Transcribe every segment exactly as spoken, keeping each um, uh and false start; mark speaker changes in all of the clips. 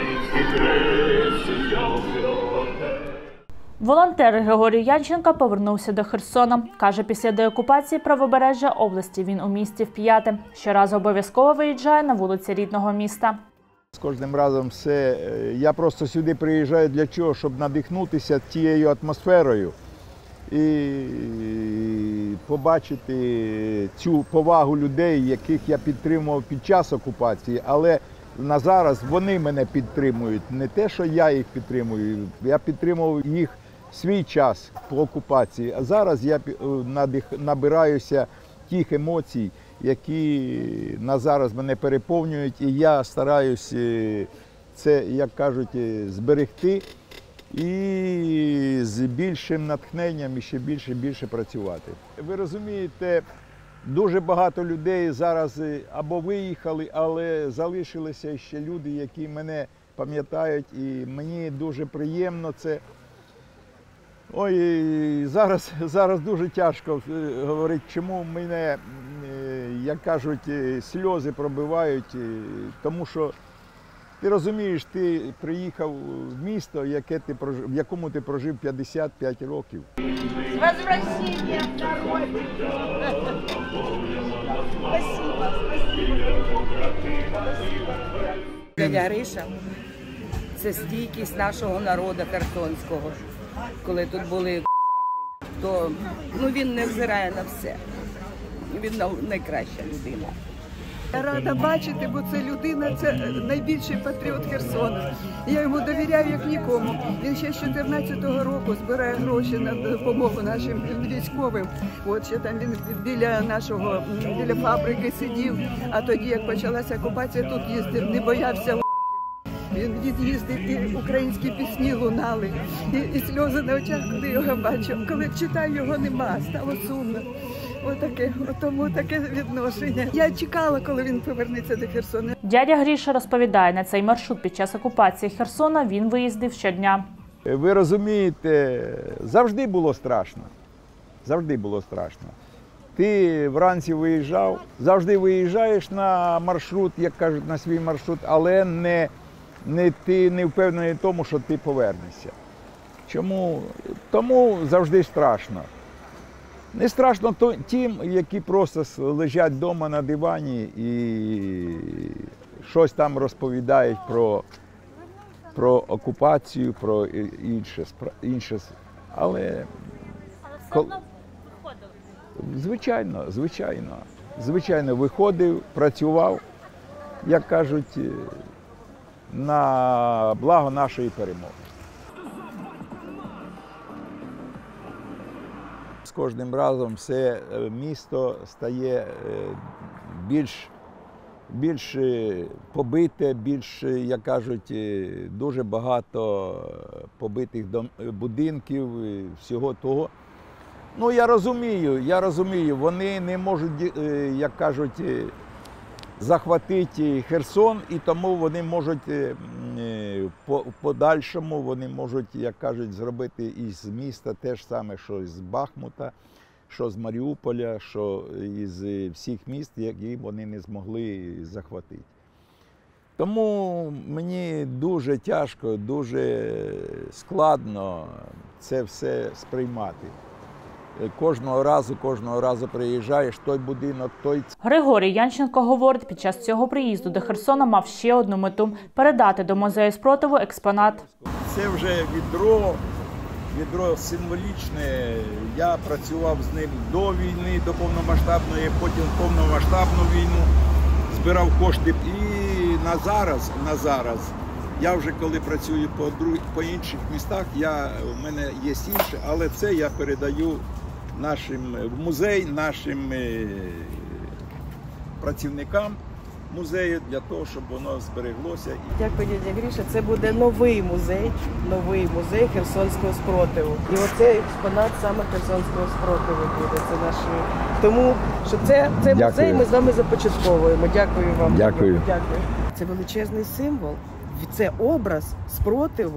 Speaker 1: Волонтер Григорій Янченко повернувся до Херсона. Каже, після деокупації правобережжя області він у місті вп'яте. Щоразу обов'язково виїжджає на вулиці рідного міста.
Speaker 2: З кожним разом все. Я просто сюди приїжджаю для чого? Щоб надихнутися тією атмосферою і побачити цю повагу людей, яких я підтримував під час окупації, але на зараз вони мене підтримують. Не те, що я їх підтримую, я підтримував їх свій час по окупації, а зараз я набираюся тих емоцій, які на зараз мене переповнюють, і я стараюсь це, як кажуть, зберегти і з більшим натхненням і ще більше і більше працювати. Ви розумієте, дуже багато людей зараз або виїхали, але залишилися ще люди, які мене пам'ятають, і мені дуже приємно це. Ой, зараз, зараз дуже тяжко говорити, чому мене, як кажуть, сльози пробивають, тому що ти розумієш, ти приїхав в місто, яке ти прожив, в якому ти прожив п'ятдесят п'ять років.
Speaker 3: З возвращенням на родину! Спасибо, спасибо.
Speaker 4: Дядя Гриша – це стійкість нашого народу херсонського. Коли тут були то ну, він не взирає на все. Він найкраща людина.
Speaker 5: Я рада бачити, бо це людина, це найбільший патріот Херсона. Я йому довіряю як нікому. Він ще з чотирнадцятого року збирає гроші на допомогу нашим військовим. От ще там він біля нашого, біля фабрики сидів, а тоді, як почалася окупація, тут їздив, не боявся. Він їздив, і українські пісні лунали, і, і сльози на очах, коли його бачив. Коли читаю, його нема, стало сумно. Отаке, тому таке відношення. Я чекала, коли він повернеться до Херсона.
Speaker 1: Дядя Гріша розповідає, на цей маршрут під час окупації Херсона він виїздив щодня.
Speaker 2: Ви розумієте, завжди було страшно. Завжди було страшно. Ти вранці виїжджав, завжди виїжджаєш на маршрут, як кажуть, на свій маршрут, але не, не, ти не впевнений в тому, що ти повернешся. Чому? Тому завжди страшно. Не страшно тим, які просто лежать вдома на дивані і щось там розповідають про, про окупацію, про інше, інше. Але,
Speaker 1: Але все одно виходили?
Speaker 2: Звичайно, звичайно. Звичайно, виходив, працював, як кажуть, на благо нашої перемоги. З кожним разом все місто стає більш, більш побите, більш, як кажуть, дуже багато побитих будинків, всього того. Ну, я розумію, я розумію, вони не можуть, як кажуть, захватити Херсон, і тому вони можуть в подальшому, вони можуть, як кажуть, зробити із міста те ж саме, що з Бахмута, що з Маріуполя, що із всіх міст, які вони не змогли захватити. Тому мені дуже тяжко, дуже складно це все сприймати. Кожного разу, кожного разу приїжджаєш, той будинок, той...
Speaker 1: Григорій Янченко говорить, під час цього приїзду до Херсона мав ще одну мету – передати до музею спротиву експонат.
Speaker 2: Це вже відро, відро символічне. Я працював з ним до війни, до повномасштабної, потім повномасштабну війну, збирав кошти. І на зараз, на зараз, я вже коли працюю по, друг, по інших містах, я, у мене є інше, але це я передаю нашим, в музей, нашим працівникам музею для того, щоб воно збереглося.
Speaker 4: Дякую, дядя Гріша. Це буде новий музей, новий музей Херсонського спротиву. І оцей експонат саме Херсонського спротиву буде. Це наш... Тому що це, це музей ми з вами започатковуємо. Дякую вам.
Speaker 2: Дякую.
Speaker 4: Дякую. Це величезний символ. Це образ спротиву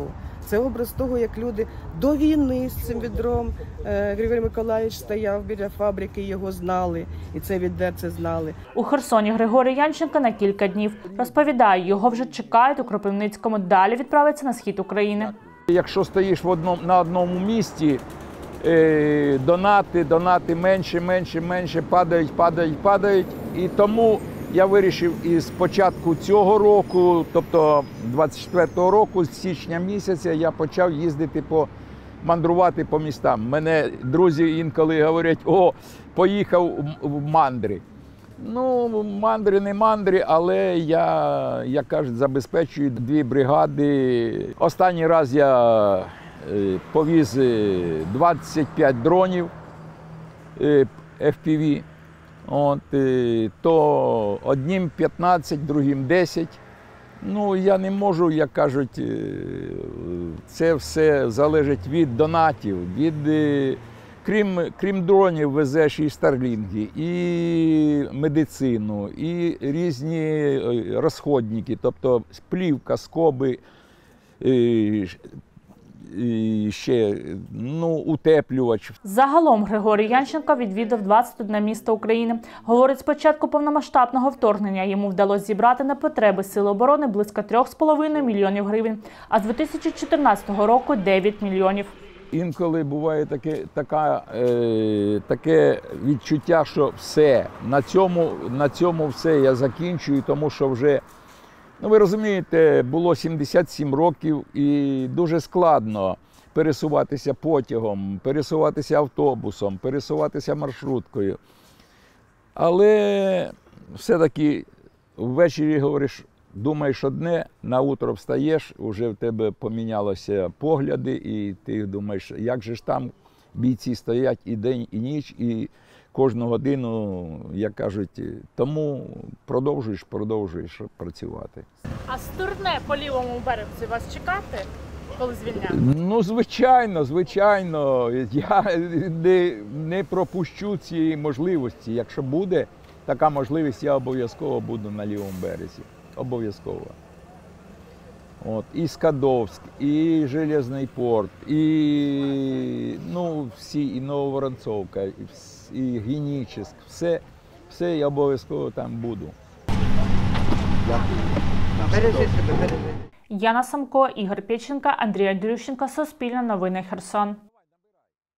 Speaker 4: Це образ того, як люди до війни з цим відром, е, Григорій Миколаївич стояв біля фабрики, його знали, і це відерце знали.
Speaker 1: У Херсоні Григорій Янченко на кілька днів. Розповідає, його вже чекають у Кропивницькому, далі відправиться на схід України.
Speaker 2: Якщо стоїш в одному, на одному місці, е, донати, донати менше, менше, менше, падають, падають, падають. І тому я вирішив із початку цього року, тобто двадцять четвертого року, з січня місяця, я почав їздити по, мандрувати по містам. Мене друзі інколи говорять: о, поїхав в мандри. Ну, мандри не мандри, але я, як кажуть, забезпечую дві бригади. Останній раз я е, повіз двадцять п'ять дронів е, еф пі ві. От, е, то одним п'ятнадцять, другим десять. Ну, я не можу, як кажуть, е, це все залежить від донатів, від... Е, Крім, крім дронів, везеш і старлінги, і медицину, і різні розходники, тобто плівка, скоби, і, і ще ну, утеплювач.
Speaker 1: Загалом Григорій Янченко відвідав двадцять одне місто України. Говорить, з початку повномасштабного вторгнення йому вдалося зібрати на потреби Сил оборони близько трьох з половиною мільйонів гривень, а з дві тисячі чотирнадцятого року – дев'ять мільйонів.
Speaker 2: Інколи буває таке, така, е, таке відчуття, що все, на цьому, на цьому все я закінчую, тому що вже, ну ви розумієте, було сімдесят сім років і дуже складно пересуватися потягом, пересуватися автобусом, пересуватися маршруткою. Але все-таки ввечері говориш, думаєш одне, на утро встаєш, вже в тебе помінялися погляди, і ти думаєш, як же ж там бійці стоять і день, і ніч, і кожну годину, як кажуть, тому продовжуєш, продовжуєш працювати.
Speaker 1: А з турне по лівому березі вас чекати, коли звільняють?
Speaker 2: Ну, звичайно, звичайно. Я не, не пропущу цієї можливості. Якщо буде така можливість, я обов'язково буду на лівому березі. Обов'язково. От, і Скадовськ, і Железний порт, і, ну, всі, і Нововоронцовка, і, і Генічеськ, все, все я обов'язково там буду. Дякую.
Speaker 4: Бережи себе, бережи.
Speaker 1: Яна Самко, Ігор Пєченко, Андрій Андрющенко, Суспільне новини, Херсон.